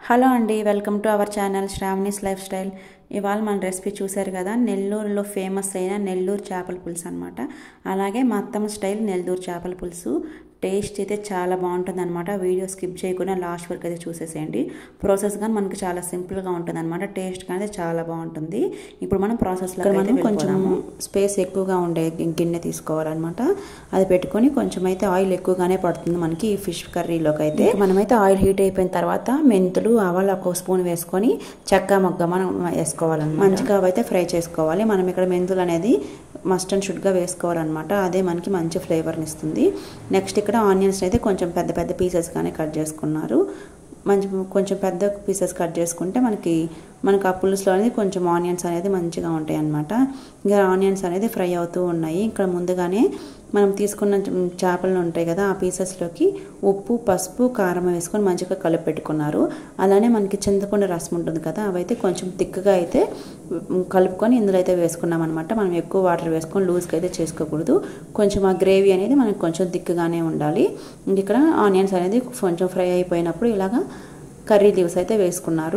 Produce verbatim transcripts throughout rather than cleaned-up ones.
Hello అండి, welcome to our channel Sravani's lifestyle. ఇవాళ మన రెసిపీ చూసారు కదా, నెల్లూరులో ఫేమస్ అయిన నెల్లూరు చేపల పులుసు అనమాట. అలాగే మా అత్తమ్మ స్టైల్ నెల్లూరు చేపల పులుసు. టేస్ట్ అయితే చాలా బాగుంటుంది అనమాట. వీడియో స్కిప్ చేయకుండా లాస్ట్ వరకు అయితే చూసేసేయండి. ప్రాసెస్ కానీ మనకి చాలా సింపుల్గా ఉంటుంది అనమాట. టేస్ట్ కానీ చాలా బాగుంటుంది. ఇప్పుడు మనం ప్రాసెస్లో మనం కొంచెం స్పేస్ ఎక్కువగా ఉండే గిన్నె తీసుకోవాలన్నమాట. అది పెట్టుకొని కొంచెం అయితే ఆయిల్ ఎక్కువగానే పడుతుంది మనకి ఈ ఫిష్ కర్రీలోకి. అయితే మనమైతే ఆయిల్ హీట్ అయిపోయిన తర్వాత మెంతులు ఆవాలు ఒక స్పూన్ వేసుకొని చెక్క మొగ్గ మనం వేసుకోవాలన్నమాట. మంచిగా అయితే ఫ్రై చేసుకోవాలి. మనం ఇక్కడ మెంతులు అనేది మస్ట్ అండ్ షుడ్గా వేసుకోవాలన్నమాట. అదే మనకి మంచి ఫ్లేవర్ని ఇస్తుంది. నెక్స్ట్ ఇక్కడ ఆనియన్స్ అయితే కొంచెం పెద్ద పెద్ద పీసెస్గానే కట్ చేసుకున్నారు. మంచి కొంచెం పెద్ద పీసెస్ కట్ చేసుకుంటే మనకి మనకు ఆ పులుసులో అనేది కొంచెం ఆనియన్స్ అనేది మంచిగా ఉంటాయి అన్నమాట. ఇంకా ఆనియన్స్ అనేది ఫ్రై అవుతూ ఉన్నాయి. ఇక్కడ ముందుగానే మనం తీసుకున్న చేపలు ఉంటాయి కదా, ఆ పీసెస్లోకి ఉప్పు పసుపు కారం వేసుకొని మంచిగా కలిపి పెట్టుకున్నారు. అలానే మనకి చింతపండు రసం ఉంటుంది కదా, అవైతే కొంచెం థిక్గా అయితే కలుపుకొని ఇందులో అయితే వేసుకున్నాం అనమాట. మనం ఎక్కువ వాటర్ వేసుకొని లూజ్గా అయితే చేసుకోకూడదు. కొంచెం ఆ గ్రేవీ అనేది మనకి కొంచెం థిక్గానే ఉండాలి. ఇక్కడ ఆనియన్స్ అనేది కొంచెం ఫ్రై అయిపోయినప్పుడు ఇలాగా కర్రీ లీవ్స్ అయితే వేసుకున్నారు.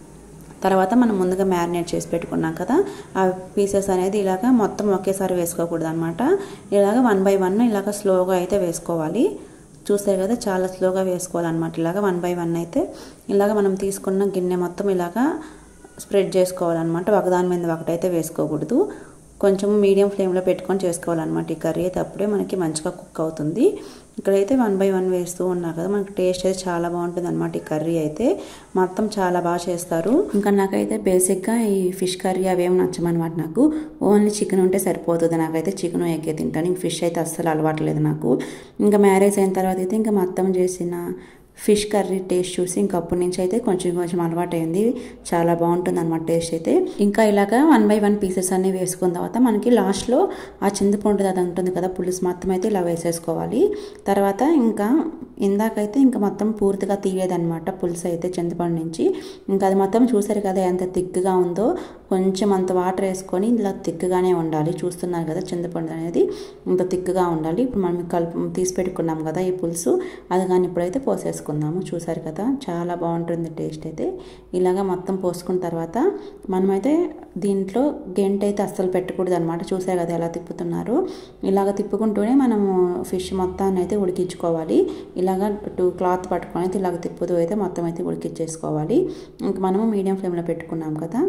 తర్వాత మనం ముందుగా మ్యారినేట్ చేసి పెట్టుకున్నాం కదా, ఆ పీసెస్ అనేది ఇలాగ మొత్తం ఒకేసారి వేసుకోకూడదు అనమాట. ఇలాగ వన్ బై వన్ ఇలాగ స్లోగా అయితే వేసుకోవాలి. చూసారు కదా, చాలా స్లోగా వేసుకోవాలన్నమాట. ఇలాగ వన్ బై వన్ అయితే ఇలాగ మనం తీసుకున్న గిన్నె మొత్తం ఇలాగ స్ప్రెడ్ చేసుకోవాలన్నమాట. ఒకదాని మీద ఒకటైతే వేసుకోకూడదు. కొంచెం మీడియం ఫ్లేమ్లో పెట్టుకొని చేసుకోవాలన్నమాట. ఈ కర్రీ అయితే అప్పుడే మనకి మంచిగా కుక్ అవుతుంది. ఇక్కడైతే వన్ బై వన్ వేస్తూ ఉన్నారు కదా, మనకి టేస్ట్ అయితే చాలా బాగుంటుంది అనమాట. ఈ కర్రీ అయితే మొత్తం చాలా బాగా చేస్తారు. ఇంకా నాకైతే బేసిక్గా ఈ ఫిష్ కర్రీ అవేమి నచ్చమన్నమాట. నాకు ఓన్లీ చికెన్ ఉంటే సరిపోతుంది. నాకైతే చికెన్ ఎగ్గే తింటాను. ఇంక ఫిష్ అయితే అస్సలు అలవాట్లేదు నాకు. ఇంకా మ్యారేజ్ అయిన తర్వాత అయితే ఇంకా మా అత్తమ్మ చేసిన ఫిష్ కర్రీ టేస్ట్ చూసి ఇంక అప్పటి నుంచి అయితే కొంచెం కొంచెం అలవాటు అయింది. చాలా బాగుంటుంది అనమాట టేస్ట్ అయితే. ఇంకా ఇలాగా వన్ బై వన్ పీసెస్ అన్నీ వేసుకున్న తర్వాత మనకి లాస్ట్లో ఆ చింతపండు అది ఉంటుంది కదా, పులుసు మొత్తం అయితే ఇలా వేసేసుకోవాలి. తర్వాత ఇంకా ఇందాకైతే ఇంకా మొత్తం పూర్తిగా తీయలేదన్నమాట పులుసు అయితే చింతపండు నుంచి. ఇంకా అది మొత్తం చూసారు కదా ఎంత థిక్గా ఉందో. కొంచెం అంత వాటర్ వేసుకొని ఇలా థిక్గానే ఉండాలి. చూస్తున్నారు కదా, చింతపండు అనేది ఇంత థిక్గా ఉండాలి. ఇప్పుడు మనం కలుపు తీసి పెట్టుకున్నాం కదా ఈ పులుసు, అది కానీ ఇప్పుడైతే పోసేసుకుందాము. చూసారు కదా, చాలా బాగుంటుంది టేస్ట్ అయితే. ఇలాగా మొత్తం పోసుకున్న తర్వాత మనమైతే దీంట్లో గెంట అయితే అస్సలు పెట్టకూడదు అనమాట. చూసారు కదా ఎలా తిప్పుతున్నారు. ఇలాగ తిప్పుకుంటూనే మనము ఫిష్ మొత్తాన్ని అయితే ఉడికించుకోవాలి. ఇలాగ టూ క్లాత్ పట్టుకొని అయితే ఇలాగ తిప్పుతూ అయితే మొత్తం అయితే ఉడికించేసుకోవాలి. ఇంక మనము మీడియం ఫ్లేమ్లో పెట్టుకున్నాం కదా.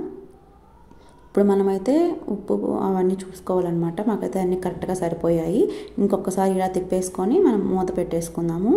ఇప్పుడు మనమైతే ఉప్పు అవన్నీ చూసుకోవాలన్నమాట. మాకైతే అన్నీ కరెక్ట్గా సరిపోయాయి. ఇంకొకసారి ఇలా తిప్పేసుకొని మనం మూత పెట్టేసుకుందాము.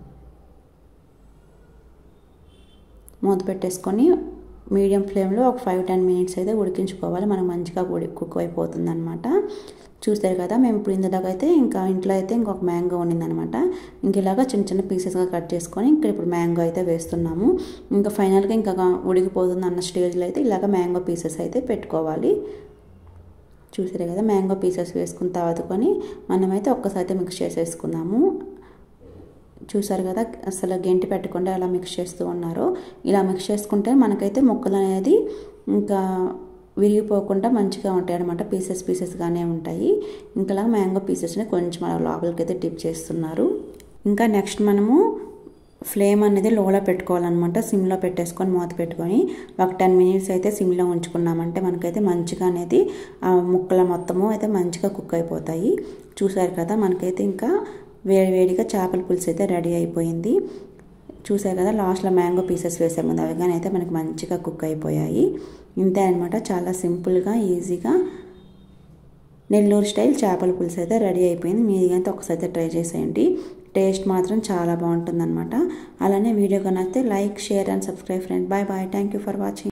మూత పెట్టేసుకొని మీడియం ఫ్లేమ్లో ఒక ఫైవ్ టెన్ మినిట్స్ అయితే ఉడికించుకోవాలి. మనకు మంచిగా ఉడి కుక్ అయిపోతుంది అనమాట. చూస్తారు కదా, మేము ఇప్పుడు ఇందులోకైతే ఇంకా ఇంట్లో అయితే ఇంకొక మ్యాంగో ఉండిందనమాట. ఇంక ఇలాగా చిన్న చిన్న పీసెస్గా కట్ చేసుకొని ఇంకా ఇప్పుడు మ్యాంగో అయితే వేస్తున్నాము. ఇంకా ఫైనల్గా ఇంకా ఉడికిపోతుంది అన్న స్టేజ్లో అయితే ఇలాగ మ్యాంగో పీసెస్ అయితే పెట్టుకోవాలి. చూసారు కదా, మ్యాంగో పీసెస్ వేసుకున్న తర్వాత కొని మనమైతే ఒక్కసారి మిక్స్ చేసేసుకుందాము. చూసారు కదా, అసలు గెంటి పెట్టకుండా అలా మిక్స్ చేస్తూ ఉన్నారు. ఇలా మిక్స్ చేసుకుంటే మనకైతే ముక్కలు అనేది ఇంకా విరిగిపోకుండా మంచిగా ఉంటాయి అనమాట. పీసెస్ పీసెస్గానే ఉంటాయి. ఇంకా మ్యాంగో పీసెస్ని కొంచెం లోపలికి అయితే డిప్ చేస్తున్నారు. ఇంకా నెక్స్ట్ మనము ఫ్లేమ్ అనేది లోలో పెట్టుకోవాలన్నమాట. సిమ్లో పెట్టేసుకొని మూత పెట్టుకొని ఒక టెన్ మినిట్స్ అయితే సిమ్లో ఉంచుకున్నామంటే మనకైతే మంచిగా అనేది ఆ ముక్కల మొత్తము అయితే మంచిగా కుక్ అయిపోతాయి. చూసారు కదా, మనకైతే ఇంకా వేడి వేడిగా చేపల పులుసు అయితే రెడీ అయిపోయింది. చూసారు కదా, లాస్ట్లో మ్యాంగో పీసెస్ వేసే ముందు అవి కానీ అయితే మనకి మంచిగా కుక్ అయిపోయాయి. ఇంతే అనమాట, చాలా సింపుల్గా ఈజీగా నెల్లూరు స్టైల్ చేపల పులుసు అయితే రెడీ అయిపోయింది. మీరు అయితే ఒకసారి ట్రై చేసేయండి. టేస్ట్ మాత్రం చాలా బాగుంటుంది అనమాట. అలానే వీడియో కనైతే like share and subscribe friend. Bye bye. Thank you for watching.